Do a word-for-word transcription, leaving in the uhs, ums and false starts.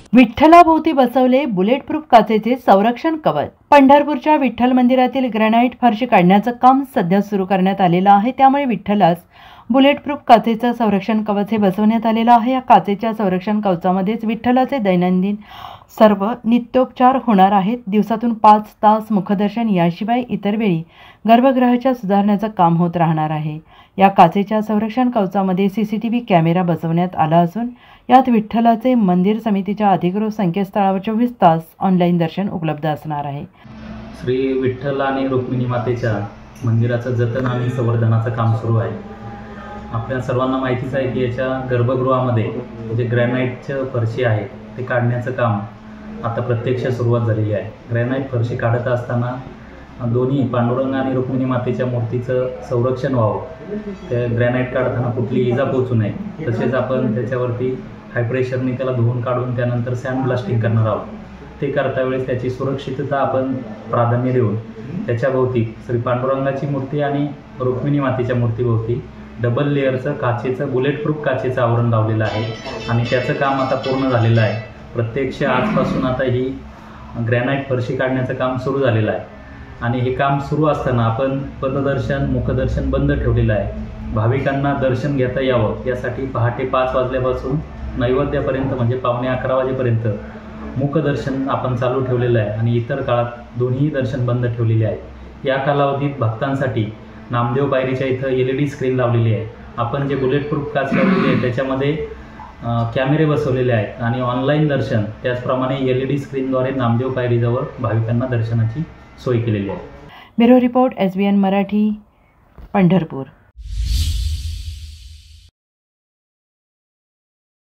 विठ्ठलाभोवती बसवले बुलेटप्रूफ काचेचे संरक्षण कवच। पंढरपूरच्या विठ्ठल मंदिरातील ग्रॅनाइट फरशी काढण्याचं काम सध्या सुरू करण्यात आलेलं आहे। त्यामुळे विठ्ठलास बुलेटप्रूफ काचेचं संरक्षण कवच हे बसवण्यात आलेलं आहे। या काचेच्या संरक्षण कवचामध्येच विठ्ठलाचे दैनंदिन सर्व नित्योपचार होणार आहेत। दिवसातून पाच तास मुखदर्शन, याशिवाय इतर वेळी गर्भगृहाच्या सुधारण्याचं काम होत राहणार आहे। या काचेच्या संरक्षण कवचामध्ये सीसीटीव्ही कॅमेरा बसवण्यात आला असून यात विठ्ठलाचे मंदिर समितीच्या अधिकृत संकेतस्थळावर चोवीस तास ऑनलाईन दर्शन उपलब्ध असणार आहे। श्री विठ्ठल आणि रुक्मिणी मातेच्या मंदिराचं जतन आणि संवर्धनाचं काम सुरू आहे। आपल्या सर्वांना माहितीच आहे की याच्या गर्भगृहामध्ये जे ग्रॅनाइटचं फरशी आहे ते काढण्याचं काम आता प्रत्यक्ष सुरुवात झालेली आहे। ग्रॅनाइट फरशी काढत असताना दोन्ही पांडुरंग आणि रुक्मिणी मातेच्या मूर्तीचं संरक्षण व्हावं, त्या ग्रॅनाइट काढताना कुठली इजा पोहोचू नये, तसेच आपण त्याच्यावरती हाय प्रेशरने त्याला धुवून काढून त्यानंतर सँड ब्लास्टिंग करणार आहोत। ते करता वेळेस त्याची सुरक्षितता आपण प्राधान्य देऊन त्याच्याभोवती श्री पांडुरंगाची मूर्ती आणि रुक्मिणी मातेच्या मूर्तीभोवती डबल लेअरचं काचेचं बुलेटप्रूफ काचेचं आवरण लावलेलं आहे आणि त्याचं काम आता पूर्ण झालेलं आहे। प्रत्यक्ष आजपासून आता ही ग्रॅनाइट फरशी काढण्याचं काम सुरू झालेलं आहे आणि हे काम सुरू असताना आपण पददर्शन, मुखदर्शन बंद ठेवलेलं आहे। भाविकांना दर्शन घेता यावं यासाठी पहाटे पाच वाजल्यापासून नैवेद्यापर्यंत म्हणजे पावणे अकरा वाजेपर्यंत मुखदर्शन आपण चालू ठेवलेलं आहे आणि इतर काळात दोन्ही दर्शन बंद ठेवलेले आहे। या कालावधीत भक्तांसाठी नामदेव पायरीच्या इथं एल ई डी स्क्रीन लावलेली आहे। आपण जे बुलेटप्रूफ काच लावलेली आहे त्याच्यामध्ये कॅमेरे बसवलेले आहेत आणि ऑनलाईन दर्शन त्याचप्रमाणे एल ई डी स्क्रीनद्वारे नामदेव पायरीजवळ भाविकांना दर्शनाची सोय केलेली आहे। Bureau report S B N Marathi, Pandharpur.